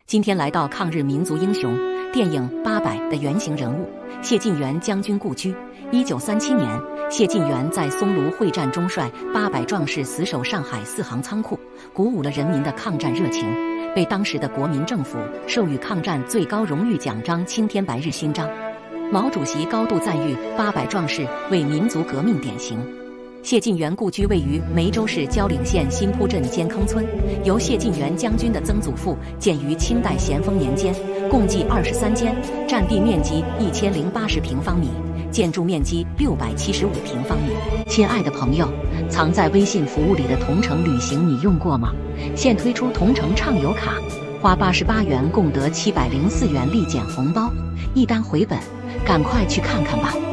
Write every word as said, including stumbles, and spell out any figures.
今天来到抗日民族英雄电影《八佰》的原型人物谢晋元将军故居。一九三七年，谢晋元在松庐会战中率八百壮士死守上海四行仓库，鼓舞了人民的抗战热情，被当时的国民政府授予抗战最高荣誉奖章青天白日勋章。毛主席高度赞誉八百壮士为民族革命典型。谢晋元故居位于梅州市蕉岭县新铺镇尖坑村，由谢晋元将军的曾祖父建于清代咸丰年间，共计二十三间，占地面积一千零八十平方米，建筑面积六百七十五平方米。亲爱的朋友，藏在微信服务里的同城旅行你用过吗？现推出同城畅游卡，花八十八元共得七百零四元立减红包，一单回本，赶快去看看吧。